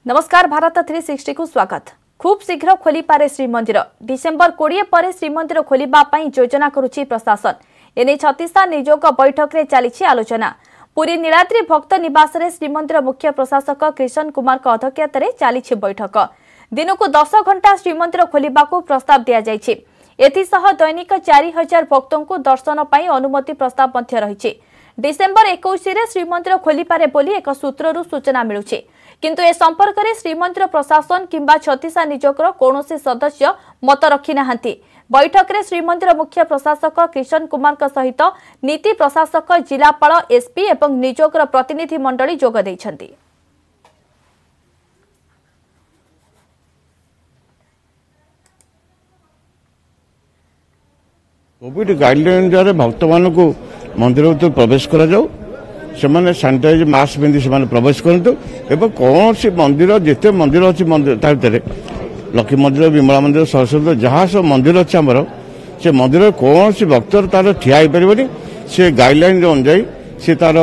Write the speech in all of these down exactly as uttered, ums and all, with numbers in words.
नमस्कार Bharat three sixty को स्वागत। खूब शीघ्र खोली पारे श्रीमंदिर डिसेम्बर कोड़े पर श्रीमंदिर खोलिबा पई योजना करुछि प्रशासन। एने छत्तीसा नियोग बैठक रे चली आलोचना। पुरी नीलाद्री भक्त निवास रे श्रीमंदिर मुख्य प्रशासक कृष्ण कुमार अध्यक्षता रे चली बैठक। दिन को दस घंटा श्रीमंदिर खोलिबा को प्रस्ताव दिया जायछि। एथिसह दैनिक चार हजार भक्तों को दर्शन पई अनुमति प्रस्ताव मध्य रहिछि। डिसेम्बर इक्कीस रे श्रीमंदिर खोली पारे बोली एक सूत्ररू सूचना मिलुछि, किंतु ए संपर्क में श्रीमंदिर प्रशासन किंबा छत्तीसा नियोगर कौनसी सदस्य मत रखी नाहंती। बैठक में श्रीमंदिर मुख्य प्रशासक कृष्ण कुमार सहित नीति प्रशासक जिलापाल एसपी एवं नियोगर प्रतिनिधि मंडली जोग दैछंती। कोविड गाइडलाइन द्वारा भक्त मान को मंदिर भीतर प्रवेश करा जाऊ, से सानिटाइज मास्क पिंधि से प्रवेश करतु एवं कौन सी मंदिर जिते मंदिर अच्छी मंदिर भितर लक्ष्मी मंदिर विमला मंदिर सरस्वती जहाँ सब मंदिर अच्छे आमर से मंदिर कौन सी भक्त तार ठिया हो पारे से गाइडलाइन अनुजाई सी तार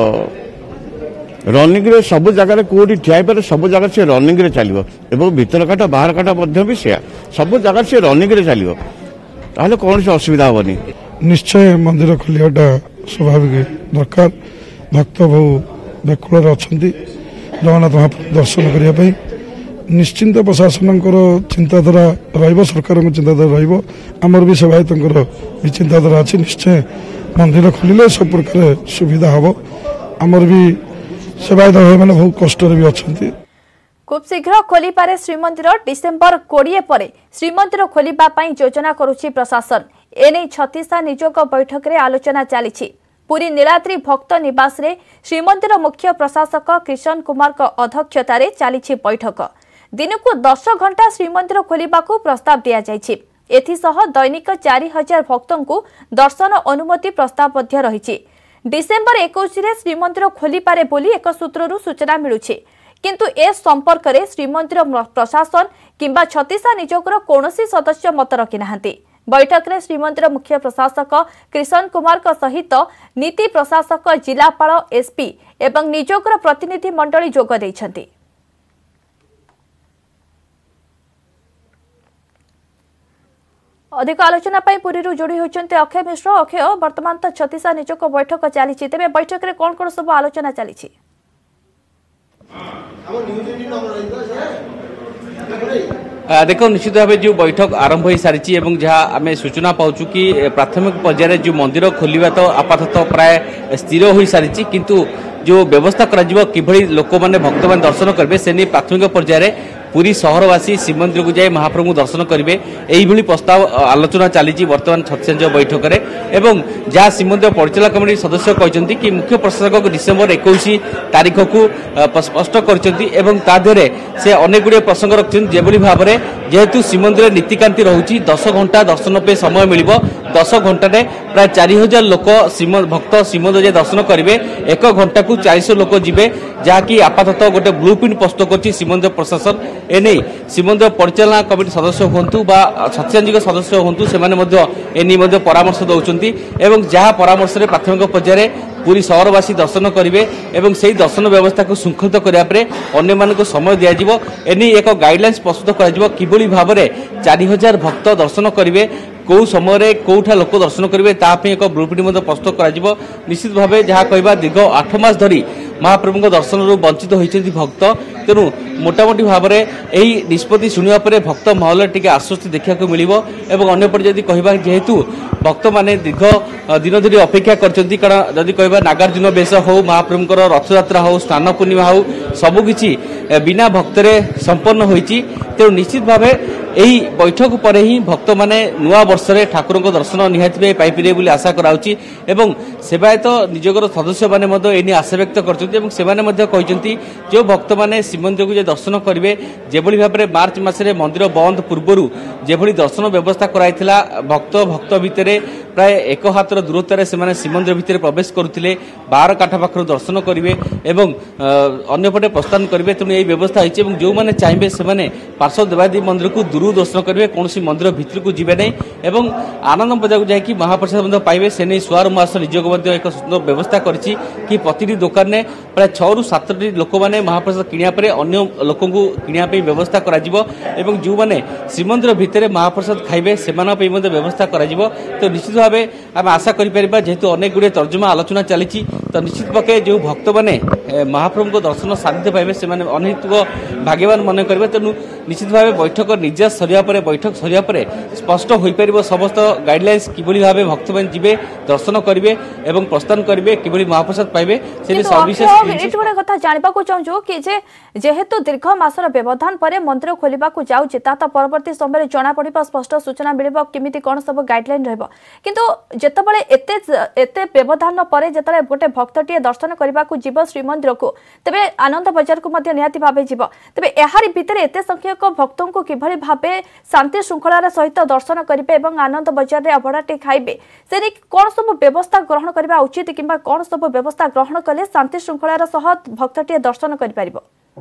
रनिंग रे सब जगह कौटी ठिया पारे सब जगह से रनिंग रे चलो एवं भीतर काटा बाहर काटा भी से सब जगह से रनिंग रे चलो ताहले कौन सी असुविधा हेनी। निश्चय मंदिर खोलियाटा स्वाभाविक दरकार। भक्त बहु व्याकुल अच्छा जगन्नाथ महाप्रभु दर्शन करने निश्चिंत प्रशासन चिंताधारा रकार चिंताधारा रमर भी सेवायत भी चिंताधारा अच्छी। निश्चय मंदिर खोलिले सब प्रकार सुविधा हम आमर भी सेवायत भाई मैंने बहुत कष्ट भी अच्छा। खूब शीघ्र खोली पारे श्रीमंदिर डिसेम्बर कोड़े पर श्रीमंदिर खोलिबा पई योजना करुछि प्रशासन। एने छत्तीसा नियोग बैठक रे आलोचना चली। पुरी नीलाद्री भक्त निवास रे श्रीमंदिर मुख्य प्रशासक कृष्ण कुमार अध्यक्षता रे चली बैठक। दिन को दस घंटा श्रीमंदिर खोलिबा को प्रस्ताव दिया जायछि। एथिसह दैनिक चार हजार भक्तों को दर्शन अनुमति प्रस्ताव मध्य रहिछि। डिसेम्बर इक्कीस रे श्रीमंदिर खोली पारे बोली एक सूत्ररू सूचना मिलुछि, किंतु ए संपर्क में श्रीमंदिर प्रशासन किंबा छत्तीसा नियोगर कौनसी सदस्य मत रखी नाहंती। बैठक में श्रीमंदिर मुख्य प्रशासक कृष्ण कुमार सहित नीति प्रशासक जिलापाल एसपी एवं नियोगर प्रतिनिधि मंडली जोग दैछंती। अधिक आलोचना पाई पुरी जोड़ी होचंते अक्षय मिश्र। अक्षय, वर्तमान तो छत्तीसा नियोग बैठक चली, तेज बैठक में कौन कौन सब आलोचना चली? देखो निश्चित भाव जो बैठक आरंभ हो सारी और जहाँ आम सूचना पाचु कि प्राथमिक पर्यायर जो मंदिर खोलिबा तो आपातत प्राय स्थिर हो सारी, किंतु जो व्यवस्था कि लोक मैंने भक्त मैंने दर्शन करेंगे से नहीं प्राथमिक पर्यायर पूरी सहरवासी श्रीमंदिर को जाए महाप्रभु दर्शन करेंगे यही प्रस्ताव आलोचना चली वर्तमान छत्तीसा बैठक में। एवं जहाँ श्रीमंदिर परिचालना कमिटी सदस्य कहते कि मुख्य प्रशासक डिसेम्बर इक्कीस तारीख को स्पष्ट कर से अनेक गुड़े प्रसंग रखते जो भाव में जेहेतु श्रीमंदिर नीतिकांति रोचे दस घंटा दर्शन पे समय मिल दस घंटे प्राय चार हजार लोक भक्त श्रीमंदिर जाए दर्शन करेंगे एक घंटा को चार लोक जी जहाँकि आपातत गोटे ब्लू प्रिंट प्रस्तुत कर श्रीमंदिर प्रशासन। एने श्रीमंदिर परिचालना कमिटी सदस्य हूँ छत्तीसा सदस्य हूँ से परामर्श दौरान एवं जहाँ परामर्श प्राथमिक पर्यायर पूरी सहरवासी दर्शन करेंगे एवं से दर्शन व्यवस्था को श्रृंखलित करने अन्य समय दिज्व एने एक गाइडलाइंस प्रस्तुत कर भाव में चार हजार भक्त दर्शन करेंगे कौ समय कौठा लोक दर्शन करेंगे ताप एक ब्लूप्रिंट प्रस्तुत कर निश्चित भाव जहाँ कह दीर्घ आठ मास धरी महाप्रभु दर्शन वंचित होती भक्त तेणु मोटामोटी भाव में यही निष्पत्ति शुणा पर भक्त महल टी आश्वस्ति देखा मिल अंपटे जदि कह जेहेतु भक्त मैंने दीर्घ दिन धरी अपेक्षा करछंती कारण जदि कह नागार्जुन बेश हो महाप्रभुंकर रथयात्रा हो स्नान पूर्णिमा हो सबकि बिना भक्तरे संपन्न होती तेणु निश्चित भाव यही बैठक पर ही भक्त मैंने नुआ वर्ष में ठाकुर को दर्शन निहाती पाइपर बोली आशा कराउची एवं सेवायत निजोगर सदस्य मैंने आशा व्यक्त करते जो भक्त मैंने श्रीमंदिर को जो दर्शन करेंगे जो भाव में मार्च मसरे मंदिर बंद पूर्वर जो दर्शन व्यवस्था कराइला भक्त भक्त भितर प्राय एक हाथर दूरतार से श्रीमंदिर भितर प्रवेश करुले बार काठ पाखर दर्शन करेंगे एवं अन्यपटे प्रस्थान करेंगे तेणु यही व्यवस्था होती जो मैंने चाहिए से पार्श्व देवादेवी मंदिर को दूर दर्शन करेंगे कौन मंदिर भितर को जीवे नहीं एवं आनंद बजार को जाकि महाप्रसाद पाइबे से नहीं सुआर मास निजोग एक सुंदर व्यवस्था करिछि कि प्रति दुकान में प्राय छह रु सात लोक मैंने महाप्रसाद किनिया परे अन्य लोक किनिया पे व्यवस्था करा जिवो एवं जो माने श्रीमंदिर भितर महाप्रसाद खाइबे सेमाना पे मते व्यवस्था करा जिवो। तो निश्चित भाव आम आशा करि परिबा जेहेतु अनेक गुड़े तर्जुमा आलोचना चली तो निश्चित पक्षे जो भक्त मैंने महाप्रभु को दर्शन साध्य पाइबे से अनेक भाग्यवान मन करेंगे। तेणु निश्चित भाव बैठक निर्यास सरिया पर बैठक सरिया पर स्पष्ट हो पार समस्त गाइडलाइंस किभली भाव भक्त मैंने जीवे दर्शन करेंगे एवं प्रस्थान करेंगे किभली महाप्रसाद पाइबे से सविशेष कथा जानवा चाहूँ कि जेहेतु दीर्घ मासर व्यवधान पर मंदिर खोलने को जाऊँगी ता परवर्ती समय जना पड़ा स्पष्ट सूचना मिल केमी कौन सब गाइडलाइन रही किंतु जितेबाला एत व्यवधान पर जो गोटे भक्तटीए दर्शन करने को जीव श्रीमंदिर को तेरे आनंद बजार को निहाती भाव जीव तेरे यार भितर एत संख्यक भक्तों को किभली भाव शांति श्रृंखलार सहित दर्शन करेंगे और आनंद बजार अभड़ाटे खाइबे से कौन सब व्यवस्था ग्रहण करने उचित कि कौन सब व्यवस्था ग्रहण कले शांति श्रृंखलार सह भक्तटीए दर्शन कर पारिबो।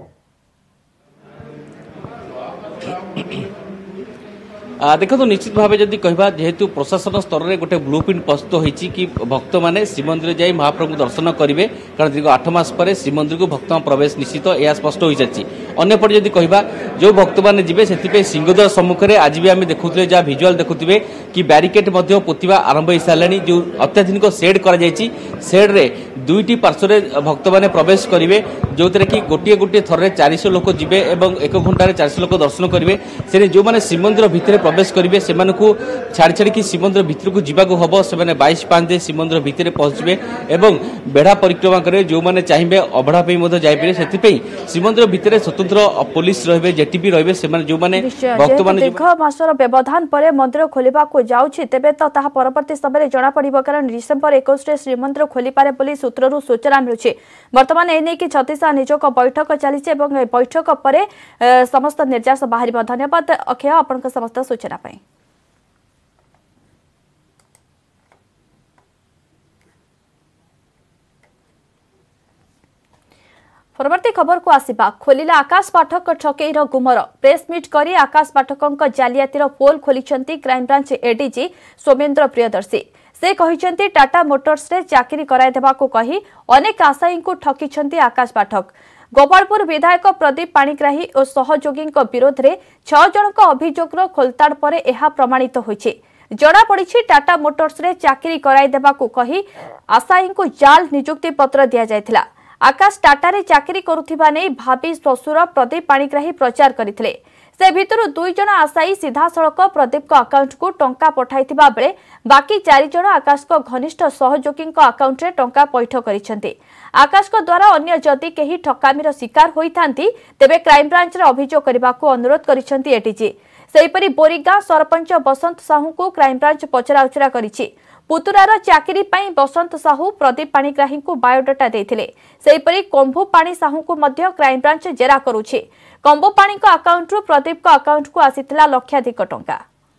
देखो तो निश्चित भाव जदि कहबा जेहेतु प्रशासन स्तर में गोटे ब्लू प्रिंट प्रस्तुत होती कि भक्त मैंने श्रीमंदिर जाई महाप्रभु दर्शन करेंगे कारण दीर्घ आठ मास पर श्रीमंदिर को भक्त प्रवेश निश्चित यह स्पष्ट हो सारी अंपटे जदि कहबा जो भक्त मैंने जी से सिंहद्वार सम्मुखें आज भी आम देखुले जहाँ भिजुआल देखुए कि ब्यारिकेड पोतिबा आरंभ हो सारे जो अत्याधुनिक सेड कर सेड्रे दुईटी पार्श्व भक्त मैंने प्रवेश करेंगे जो थे कि गोटे गोटे थर चारिश लोक जी एक घंटे चारिश लोक दर्शन करेंगे से जो मैंने श्रीमंदिर भितर प्रवेश करेंगे से छाड़ी छाड़ी श्रीमंदिर भितर को जीवा हम से बैश पांचे श्रीमंदिर भितर पहुंचे और बेढ़ा परिक्रमा करेंगे जो मैंने चाहिए अभड़ा जापर से श्रीमंदिर भितर स्वतंत्र पुलिस रे जेटीपी रे जो मैंने भक्त मान दीर्घ मासर व्यवधान पर मंदिर खोलने को जाऊँगी तेरे तो परवर्ती समय जना पड़ो कारण डिसेम्बर इक्कीस खोली खोलिपारे सूत्रु सूचना मिलूँ। बर्तमान एने कि छत्तीसा निजोग बैठक चली बैठक पर समस्त निर्यास बाहर। धन्यवाद अक्षय आपण समस्त सूचना पाई। परवर्ती खबर को आसिबा खोलिला आकाश पाठक ठकेईर गुमर प्रेसमिट करी आकाश पाठकों जालियातीर पोल खोलिछंती क्राइमब्रांच एडीजी सोमेन्द्र प्रियदर्शी। से कहिछंती टाटा मोटर्स रे चाकरी कराय देबा को कही अनेक आशायी को ठकिछंती आकाश पाठक। गोपालपुर विधायक प्रदीप पाणिग्राही और सहयोगी विरोध में छह जनक अभियोगर खोलताड़ पर यह प्रमाणित होइछि। जड़ा पड़ी टाटा मोटर्स रे चाकरी कराय देबा को कही आशायी को जाल नियुक्ति पत्र दिया जायथिला। आकाश टाटा चाकरी करुथिबा नै भाभी ससुर प्रदीप पाणिग्राही प्रचार करथिले। से भितर दुई जन आशायी सीधा सड़क प्रदीप को अकाउंट को टंका पठाइथिबा बेले बाकी चारि जन आकाश को घनिष्ठ सहयोगी अकाउंट रे टंका पैठ करिसेंती। आकाश को द्वारा अन्य जदि केही ठकामीर शिकार होइथांती तेबे क्राइम ब्रांच रे अभियोग करबा को अनुरोध करिसेंती एटीजी। सेहिपरि बोरीगां सरपंच बसंत साहू को क्राइम ब्रांच पचराउचरा करिछि। पुतुरार चाकरी पाई बसंत साहू प्रदीप पाणिग्राही को बायोडाटा देथिले। सेहिपरि कंभू पाणी साहू को मध्य क्राइम ब्रांच जेरा करुछि। कंबो पाणी को अकाउंट रु प्रदीप को अकाउंट को आसीथिला लक्षाधिक टंका।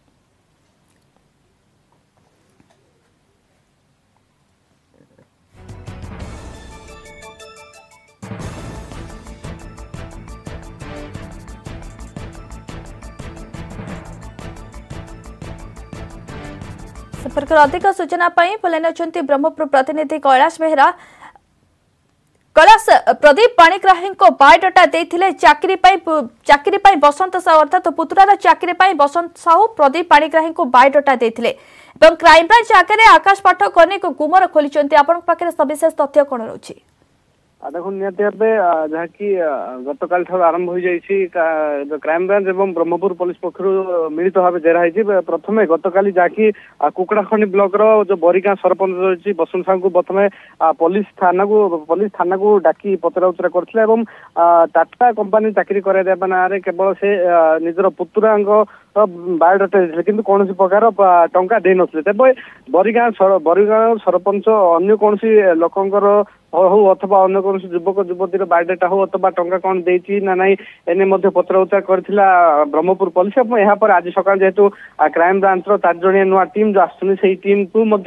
संपर्क अधिक सूचना पाई बोलेन अछंती ब्रह्मपुर प्रतिनिधि कैलाश बेहरा। कैलाश प्रदीप पाणिग्राही को बायोडाटा देथिले चाकरी पाई चाकरी पाई बसंत साहू अर्थात पुतुरार चाकरी पाई बसंत साहू प्रदीप पाणिग्राही को बायोडाटा देथिले एवं क्राइम ब्रांच आगे आकाश पाठक अनेक गुमर खोलिचंती। आपन पाखरे सविशेष तथ्य कोन रहउछि? देखो निहती भाव जहाँकि गत काल ठार आरंभ हो जाइए क्राइम ब्रांच एवं ब्रह्मपुर पुलिस पक्षर मिलित भाव जेरा है। प्रथम गत काली जहाँकि कुकड़ाखंडी ब्लॉक रो जो बोरीगां सरपंच रही बसंत साहू को प्रथम पुलिस थाना को पुलिस थाना को डाकी पचराउचरा करथिले एवं टाटा कंपनी चाकरी कराई देबा ना रे केवल से निजर पुतुरांग बायोडाटा देथिले किंतु कौन प्रकार टंका दे नथिले। तेबे बोरीगां बोरीगां सरपंच अन्य कौन लोकंकर हो अथवा अन्य कौन युवक युवती बायोडाटा हो अथवा टंका कौन देती ना नाई एने पचराउचरा करथिला ब्रह्मपुर पुलिस। यहाँ पर आज सकाळ जेहेतु क्राइम ब्रांच चार जणिया नुआ टीम जो आसुनी से टीम को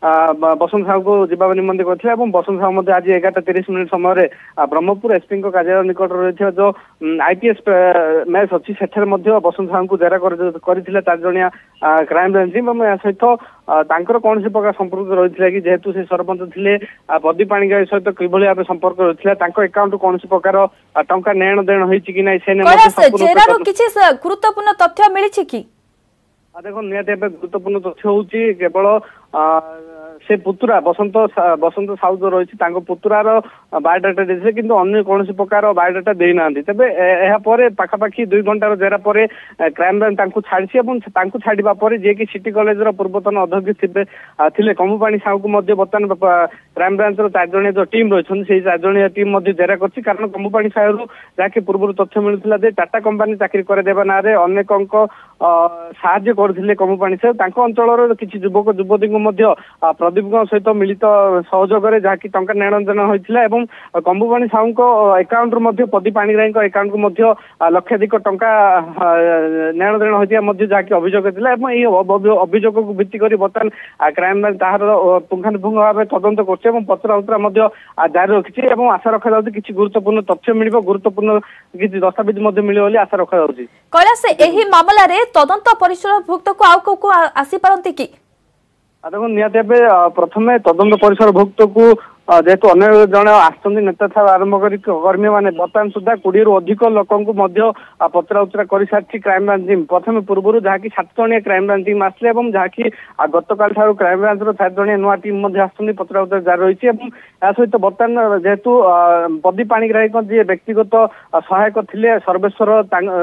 बसंत साहू को जीवा निमंते करथिले एवं बसंत साहू मध्ये आज एगारटा तीस मिनिट समय ब्रह्मपुर एसपी को कार्यालय निकट रही जो आईपीएस मैच अच्छी सेठे बसंत साहू को जेरा करथिले चार जणिया क्राइम ब्रांच टीम एवं या सहित तांकर कौन प्रकार संपर्क रही कि जेहेतु से सरपंच थे बदी पाणिग्राही सहित किभली भाव संपर्क रही अकाउंट कौन प्रकार टंका नेण देण होईछि कि नै से किछि गुरुत्वपूर्ण तथ्य मिलिछि कि देखो निहाती गुरुत्वपूर्ण तथ्य होउछि केवल से पुतुरा बसंत बसंत साहू जो रही पुतुरार बायोडाटा देते कि अन्य कौन प्रकार बायोडाटा देना तेज यापर पाखापाखि दुई घंटार जेरा पर क्राइम ब्रांच छाड़ी छाड़ा पर जी कि सिटी कॉलेज पूर्वतन अध्यक्ष थे कमुपाणी साहू को बर्तमान क्राइम ब्रांच चार जणिया जो टीम रही से चार जणिया टीम जेरा कर कारण कमुपाणी साहू जहाँकि पूर्व तथ्य मिलूला टाटा कंपानी चाकरी करदेवा ना अनेक साहाय्य करते कमुपाणी साहू अंचल किसी युवक युवती को प्रदीप सहित मिलित सहयोग जहाँकि टंका नेण देण होता है कंबुपाणी साहू अकाउंट रू पदी पाणिग्राही अकाउंट को लक्षाधिक टंका नेण देण होता जहाँकि अभियोग होता अभियोग को भित्ति कर बर्तमान क्राइम ब्रांच तार पुंखानुपुंख भाव तदंत कर पचरा उतरा जारी रखी आशा रखा जाऊँगी किसी गुरुत्वपूर्ण तथ्य मिल गुरुत्वपूर्ण किसी दस्तावेज मिले आशा रखा जाऊँगी कैलाश एही मामलारे तदंत परिसरभुक्त को आउ को आसी पारंती कि देखो निहाती भाव प्रथम तदंत परिसर भुक्त को जेहेतु अनेक जन आसुच्च नेता था आरंभ कर कर्मी मैंने बर्तमान सुधा कोड़े रु अधिक लोक पचरा उचरा कर सारी क्राइम ब्रांच टीम प्रथम पूर्व जहाँकि सात जणिया क्राइम ब्रांच टीम आसले जहाँकि गतकाल ठार क्राइम ब्रांच चार जणिया नुआ टीम आसुच्च पचरा उचरा जारी रही है सहित बर्तमान जेहेतु बदी पाणिग्राही जी व्यक्तिगत सहायक थे सर्वेश्वर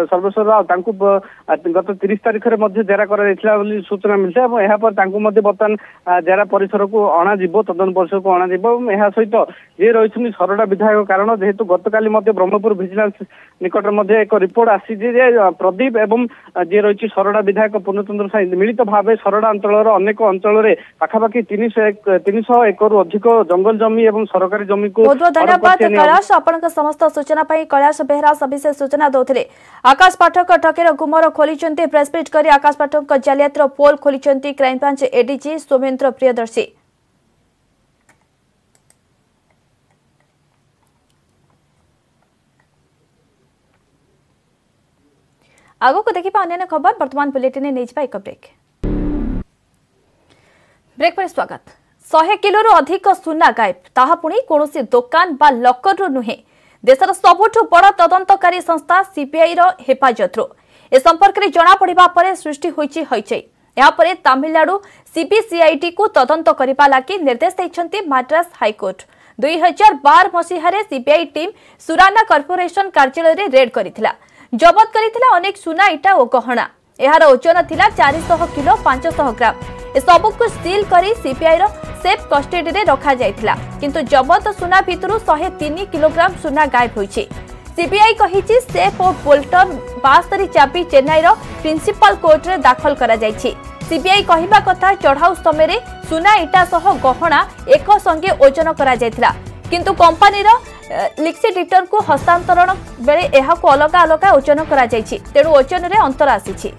सर्वेश्वर गत तीस तारीख में जेरा कर सूचना मिलता है यापर बर्तमान जेरा परिसर को अणाଯିव तदंत परिसर को अणाଯିव यह सहित ये रही सरडा विधायक कारण जेहेतु गतकाली ब्रह्मपुर भिजिलेंस निकट एक रिपोर्ट आसी प्रदीप एवं जी रही सरडा विधायक पूर्णचंद्र साई मिलित भाव सरडा अंचल अनेक अंचल पाखापाखि तीन सौ एकरु अधिक जंगल जमी और सरकारी जमी को बहुत बहुत धन्यवाद कैलाश आपनका समस्त सूचना पाई कैलाश बेहरा सविशेष सूचना दौथिले आकाश पाठक ठकेर गुमर खोलिचंती प्रेसमिट करी आकाश पाठक जालियातर पोल खोलिचंती crime branch ADG Soumendra Priyadarshi. आगो को देखिबा अन्य खबर वर्तमान बुलेटिन ने नेजबा एक ब्रेक ब्रेक पर स्वागत। सौ किलो रु अधिक सुना गायब ताहा पुणी कोनोसी दुकान बा लकर रु नुहे देशर सबुठु बड़ तदंतकारी संस्था सीबीआई रो हेफाजत रो ए संपर्क रे जणा पड़िबा परे सृष्टि होईची होईचै या परे तमिलनाडु सीबीसीआईटी को तदंत करिबा लागि निर्देश दैछंती मद्रास हाईकोर्ट। दुई हजार बारह मसीहारे सीबीआई टीम सुराना कॉर्पोरेशन कार्यालय रे रेड करिथिला जबत करिथिला अनेक सुना इटा और गहना एहार ओजन थिला चार सौ किलो पाँच सौ ग्राम ए सब को सील करी सीबीआई रो सेफ कस्टडी रे रखा जायथिला किंतु जबत सुना भितरु एक सौ तीन किलोग्राम सुना गायब होईछि। सीबीआई कहिछि सेफ और बोल्टन बास्तरी चाबी चेन्नई रो प्रिंसिपल कोर्ट रे दाखल करा जायछि। सीबीआई कहिबा कथा चढ़ाऊ समय रे सुना इटा सह गहना एक संगे ओजन करा जायथिला किंतु कंपनी रो लिक्सिडिटर को हस्तांतरण बेले एहा को अलग अलग ओजन करा जायछि तेणु ओजन रे अंतर आसीछि।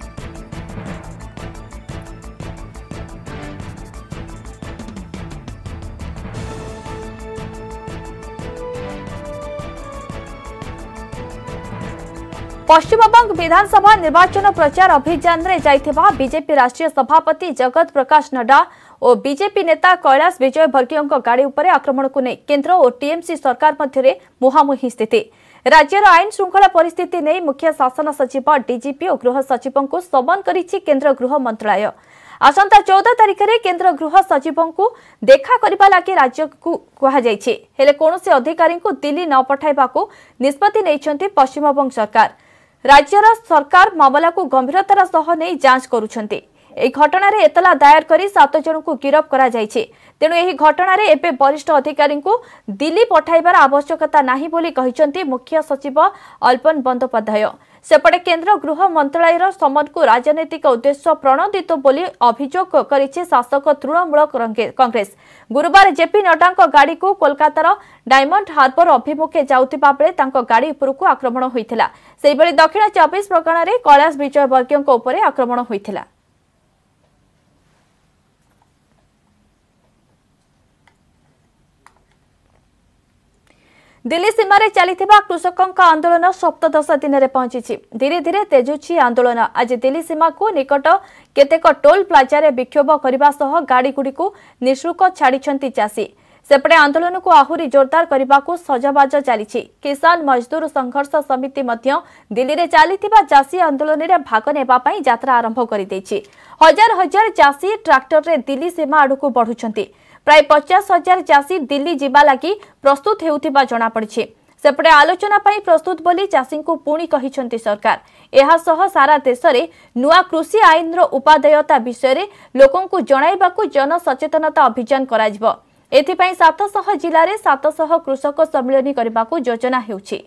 पश्चिमबंग विधानसभा निर्वाचन प्रचार अभियान रे जाइथिबा बीजेपी राष्ट्रीय सभापति जगत प्रकाश नड्डा और बीजेपी नेता कैलाश विजयवर्गीय गाड़ी उपरे आक्रमण को नहीं केंद्र और टीएमसी सरकार मध्य मुहांमुही स्थिति राज्यर आईन श्रृंखला परिस्थिति नहीं मुख्य शासन सचिव डीजीपी और गृह सचिव को समन करिछि केंद्र गृह मंत्रालय। आसंता चौदह तारिख में केंद्र गृह सचिव को देखा करबा लागि राज्य को कहा जायछि हेले कोनोसी अधिकारी को दिल्ली न पठाइबा को निष्पत्ति नैछंती पश्चिमबंग सरकार। राज्यर सरकार मामला को गंभीरतार सह नहीं जांच करुछंती। एही घटना रे एतला दायर करी सात जन को गिरफ्त करा जायछि तेणु एही घटना रे एबे वरिष्ठ अधिकारी को दिल्ली पठाइबार आवश्यकता नाही बोली कहिसंती मुख्य सचिव अल्पन बंदोपाध्याय। सेपटे केंद्र गृह मंत्रालयर समन को राजनैतिक उद्देश्य प्रणोदित बोली अभियोग करिछि शासक तृणमूल कांग्रेस। गुरुवार जेपी नड्डा गाड़ी को कोलकातार डायमंड हार्बर अभिमुखे जाउतिबा बेले तांको गाड़ी उपरकू आक्रमण होइथिला। सेहि बेले दक्षिण चौबीस परगना रे कैलाश विजयवर्गीय उपरे आक्रमण होइथिला। दिल्ली सीमार चलता कृषकों आंदोलन सप्तदश दिन में पहुंची धीरे धीरे तेजुची आंदोलन। आज दिल्ली सीमा को निकट केतेक टोल प्लाजा विक्षोभ करने सह गाड़ीगुड़ी को निःशुल्क छाड़ी चाषी। सेपटे आंदोलन को आहुरी जोरदार करने को सजबाज चली। किसान मजदूर संघर्ष समिति मध्य दिल्ली में चलता चाषी आंदोलन में भाग नेबाई यात्रा आरंभ कर हजार हजार चाषी ट्राक्टर रे दिल्ली सीमा आड़क बढ़ुंट। प्राय पचास हजार चाषी दिल्ली जीवा लगी प्रस्तुत होउथिबा जणा पड़िछि। सेपटे आलोचना पई प्रस्तुत बोली चाषी को पुणी कहिसंती सरकार। एहा सह सारा देश में नुआ कृषि आईन रो उपादेयता विषय रे लोकों को जणाइबाकू जन सचेतनता अभियान कराजिबो। एथिपई सात सौ जिले में सात सौ कृषक सम्मेलन करबाकू योजना हेउछि।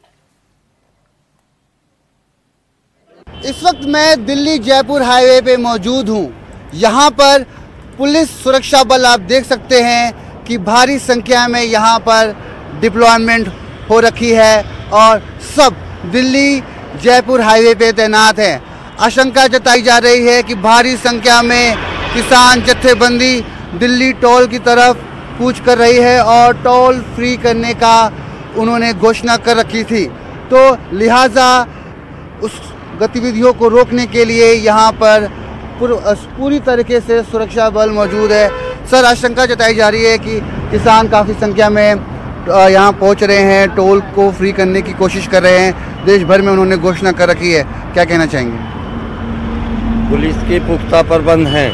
इस वक्त मैं दिल्ली जयपुर हाईवे पे मौजूद हूँ। यहाँ पर पुलिस सुरक्षा बल आप देख सकते हैं कि भारी संख्या में यहाँ पर डिप्लॉयमेंट हो रखी है और सब दिल्ली जयपुर हाईवे पे तैनात हैं। आशंका जताई जा रही है कि भारी संख्या में किसान जत्थेबंदी दिल्ली टोल की तरफ कूच कर रही है और टोल फ्री करने का उन्होंने घोषणा कर रखी थी। तो लिहाजा उस गतिविधियों को रोकने के लिए यहाँ पर पूरी तरीके से सुरक्षा बल मौजूद है। सर, आशंका जताई जा रही है कि किसान काफ़ी संख्या में यहाँ पहुँच रहे हैं, टोल को फ्री करने की कोशिश कर रहे हैं। देश भर में उन्होंने घोषणा कर रखी है, क्या कहना चाहेंगे? पुलिस के पुख्ता प्रबंध हैं,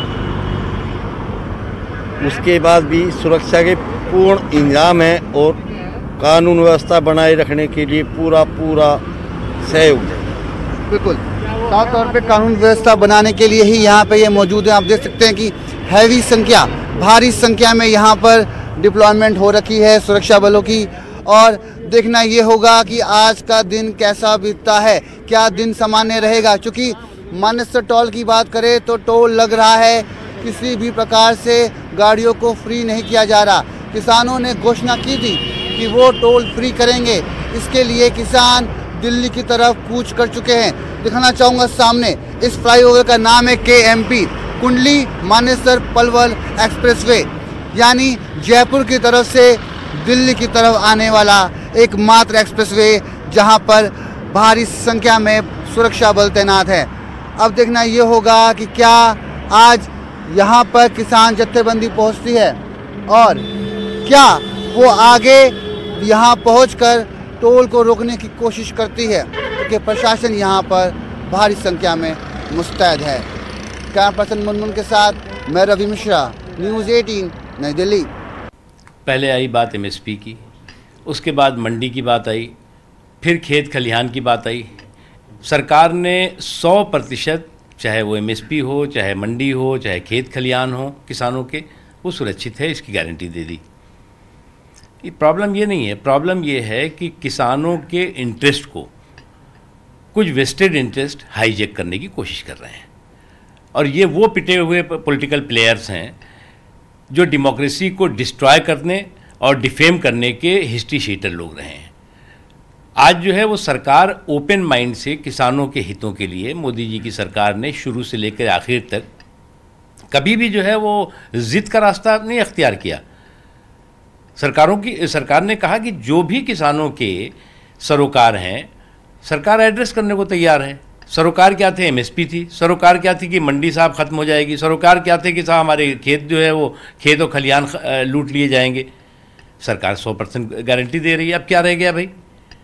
उसके बाद भी सुरक्षा के पूर्ण इंतजाम है और कानून व्यवस्था बनाए रखने के लिए पूरा पूरा सहयोग है। बिल्कुल, साफ तौर पे कानून व्यवस्था बनाने के लिए ही यहाँ पे ये मौजूद है। आप देख सकते हैं कि हैवी संख्या, भारी संख्या में यहाँ पर डिप्लॉयमेंट हो रखी है सुरक्षा बलों की। और देखना ये होगा कि आज का दिन कैसा बीतता है, क्या दिन सामान्य रहेगा। क्योंकि मानेसर टोल की बात करें तो टोल लग रहा है, किसी भी प्रकार से गाड़ियों को फ्री नहीं किया जा रहा। किसानों ने घोषणा की थी कि वो टोल फ्री करेंगे, इसके लिए किसान दिल्ली की तरफ कूच कर चुके हैं। दिखाना चाहूँगा सामने, इस फ्लाईओवर का नाम है के M P Kundli Manesar Palwal expressway, यानी जयपुर की तरफ से दिल्ली की तरफ आने वाला एकमात्र एक्सप्रेसवे जहां पर भारी संख्या में सुरक्षा बल तैनात है। अब देखना ये होगा कि क्या आज यहां पर किसान जत्थेबंदी पहुंचती है और क्या वो आगे यहां पहुंचकर टोल को रोकने की कोशिश करती है, क्योंकि तो प्रशासन यहां पर भारी संख्या में मुस्तैद है। कैमरा पर्सन मुनमुन के साथ मैं रवि मिश्रा, न्यूज़ अठारह, नई दिल्ली। पहले आई बात एम एस पी की, उसके बाद मंडी की बात आई, फिर खेत खलिहान की बात आई। सरकार ने सौ प्रतिशत, चाहे वो एम एस पी हो, चाहे मंडी हो, चाहे खेत खलिहान हो, किसानों के वो सुरक्षित है, इसकी गारंटी दे दी। ये प्रॉब्लम ये नहीं है, प्रॉब्लम ये है कि किसानों के इंटरेस्ट को कुछ वेस्टेड इंटरेस्ट हाईजैक करने की कोशिश कर रहे हैं। और ये वो पिटे हुए पॉलिटिकल प्लेयर्स हैं जो डेमोक्रेसी को डिस्ट्रॉय करने और डिफेम करने के हिस्ट्री शीटर लोग रहे हैं। आज जो है वो सरकार ओपन माइंड से किसानों के हितों के लिए, मोदी जी की सरकार ने शुरू से लेकर आखिर तक कभी भी जो है वो जिद का रास्ता नहीं अख्तियार किया। सरकारों की सरकार ने कहा कि जो भी किसानों के सरोकार हैं, सरकार एड्रेस करने को तैयार है। सरोकार क्या थे? एम एस पी थी। सरोकार क्या थी कि मंडी साहब ख़त्म हो जाएगी। सरोकार क्या थे कि साहब हमारे खेत जो है वो खेत और खलिहान लूट लिए जाएंगे। सरकार सौ परसेंट गारंटी दे रही है, अब क्या रह गया भाई?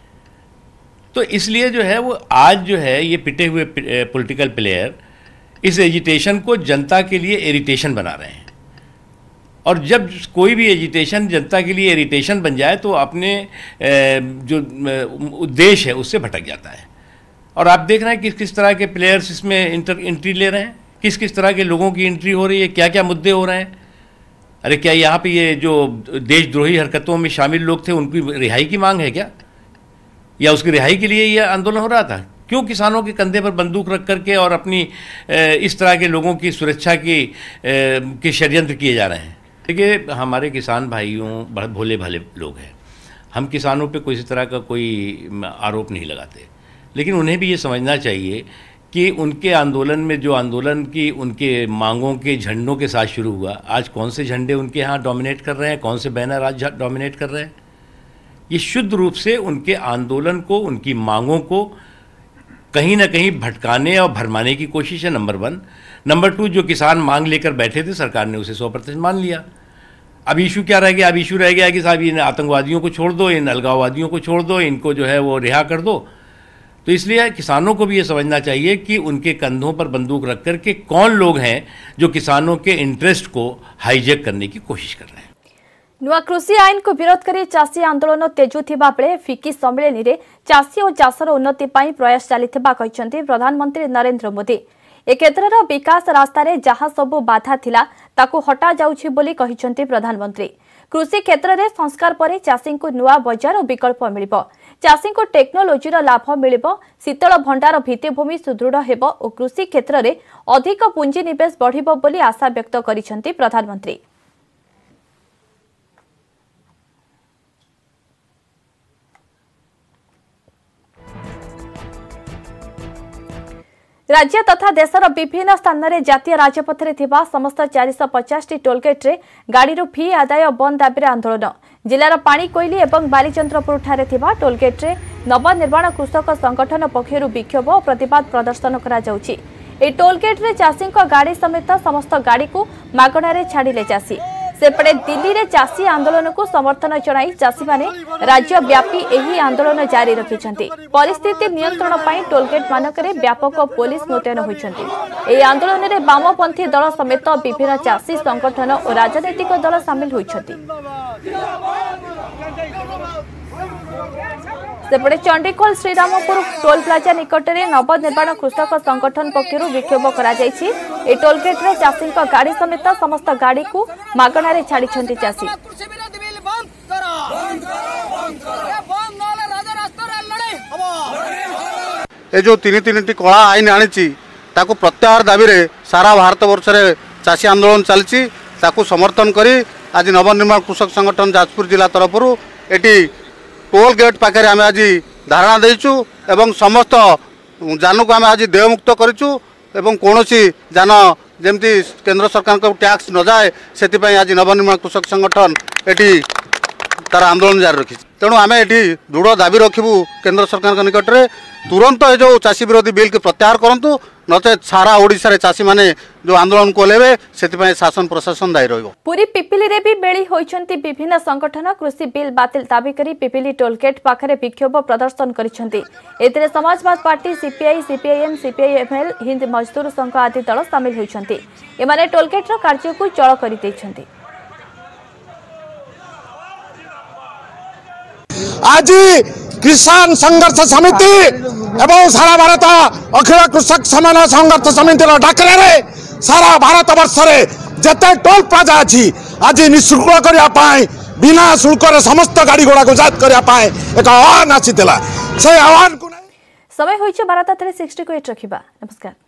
तो इसलिए जो है वो आज जो है ये पिटे हुए पॉलिटिकल प्लेयर इस एजिटेशन को जनता के लिए इरिटेशन बना रहे हैं। और जब कोई भी एजिटेशन जनता के लिए इरिटेशन बन जाए तो अपने जो उद्देश्य है उससे भटक जाता है। और आप देख रहे हैं किस किस तरह के प्लेयर्स इसमें इंटर एंट्री ले रहे हैं, किस किस तरह के लोगों की एंट्री हो रही है, क्या क्या मुद्दे हो रहे हैं। अरे क्या यहाँ पे ये जो देशद्रोही हरकतों में शामिल लोग थे उनकी रिहाई की मांग है क्या, या उसकी रिहाई के लिए ये आंदोलन हो रहा था? क्यों किसानों के कंधे पर बंदूक रख करके और अपनी इस तरह के लोगों की सुरक्षा की के षड्यंत्र किए जा रहे हैं? देखिए, हमारे किसान भाइयों बहुत भोले भाले लोग हैं, हम किसानों पे कोई इस तरह का कोई आरोप नहीं लगाते, लेकिन उन्हें भी ये समझना चाहिए कि उनके आंदोलन में जो आंदोलन की उनके मांगों के झंडों के साथ शुरू हुआ, आज कौन से झंडे उनके यहाँ डोमिनेट कर रहे हैं, कौन से बैनर आज डोमिनेट कर रहे हैं? ये शुद्ध रूप से उनके आंदोलन को, उनकी मांगों को कहीं ना कहीं भटकाने और भरमाने की कोशिश है, नंबर वन। नंबर टू, जो किसान मांग लेकर बैठे थे सरकार ने उसे सौ प्रतिशत मान लिया। अब इशू क्या रह गया? अब इशू रह गया कि साहब इन आतंकवादियों को छोड़ दो, इन अलगाववादियों को छोड़ दो, इनको जो है वो रिहा कर दो। तो इसलिए किसानों को भी ये समझना चाहिए कि उनके कंधों पर बंदूक रख कर के कौन लोग हैं जो किसानों के इंटरेस्ट को हाईजैक करने की कोशिश कर रहे हैं। नुआ कृषि आईन को विरोध कर चाषी आंदोलन तेजुथिबा बेले फिकी सम्मेलन में चाषी और चाषर उन्नति पाई प्रयास चलिथिबा कहिसेंति प्रधानमंत्री नरेंद्र मोदी। ए क्षेत्रर विकास रास्तार जहाँ सबु बाधा थिला ताकू हटा जाउछि बोली कहिसेंति प्रधानमंत्री। कृषि क्षेत्र में संस्कार पर चाषी को नुआ बजार और विकल्प मिलिबो। चाषी को टेक्नोलोजी लाभ मिलिबो। शीतल भंडार भित्तिभूमि सुदृढ़ हेबो और कृषि क्षेत्र में अधिक पुंजी निवेश बढ़िबो बोली आशा व्यक्त करिसेंति प्रधानमंत्री। राज्य तथा देशर विभिन्न स्थान में जातीय राजपथरे थिबा समस्त चार सौ पचास टी टोलगेट्रे गाड़ी फी आदाय बंद दाबी आंदोलन। जिलार पाणीकोइली और बालीचंद्रपुर ठारे थिबा टोलगेट्रे नवनिर्माण कृषक संगठन पक्षरु विक्षोभ और प्रतिवाद प्रदर्शन करा जाउछि। ए टोलगेट्रे चाषी गाड़ी समेत समस्त गाड़ी को मागणारे छाड़िले चाषी। सेपटे दिल्ली रे चाषी आंदोलन को समर्थन जणाई चाषी माने राज्यव्यापी एही आंदोलन जारी रखिछन्ति। परिस्थिति नियंत्रण पाई टोलगेट मानकरे व्यापक पुलिस मुतयन होइछन्ति। एही आंदोलन रे वामपंथी दल समेत विभिन्न चाषी संगठन और राजनैतिक दल शामिल होइछन्ति। सेपटे चंडीखोल श्रीरामपुर टोल प्लाजा निकट में नवनिर्माण कृषक संगठन पक्षर विक्षोभ करा जायछि। ए टोलगेट रे चाषी गाड़ी समेत समस्त गाड़ी को मागणारे छाड़ी चाषी। ए जो तीन तीन टी कला आईन आनी ताकू प्रत्याहार दाबी रे सारा भारत वर्ष रे चाषी आंदोलन चलछि। ताकू समर्थन करी आज नवनिर्माण कृषक संगठन जाजपुर जिला तरफ एटी टोल गेट पाखे आम आज धारणा देचु एवं समस्त जान को आम आज देयमुक्त करूँ एवं कौन जान जमती केंद्र सरकार को टैक्स न जाए से आज नवनिर्माण कृषक संगठन एटी तार आंदोलन जारी रखी। तेणु आम ये दृढ़ दाबी रखू केंद्र सरकार निकट में तुरंत ये जो चाषी विरोधी बिल के प्रत्याहार करूँ नचे सारा ओडिशा रे चाषी माने जो आंदोलन को लेबे सेति शासन प्रशासन दायी रहिबो। पूरी पिपिली रे भी बेली होइछन्ति विभिन्न संगठन कृषि बिल बातिल दाबी करी पिपिली टोलगेट पाखरे विक्षोभ प्रदर्शन करिछन्ति। एतिरे Samajwadi Party CPI CPIM CPIML Hind Mazdoor Sangh आदि दल शामिल होइछन्ति। एमाने टोलगेट रो कार्य को चळ करि दैछन्ति। आज किसान संघर्ष समिति एवं सारा भारत अखिल कृषक समान संघर्ष समिति डाकरे सारा भारत वर्ष रे जते टोल प्लाजा अच्छी आज निःशुल्क करने बिना शुल्क समस्त गाड़ी घोड़ा को जात करने एक आह्वान आसी से आह्वान को समय होइछ बारह तीन सौ साठ को एट रखिबा। नमस्कार।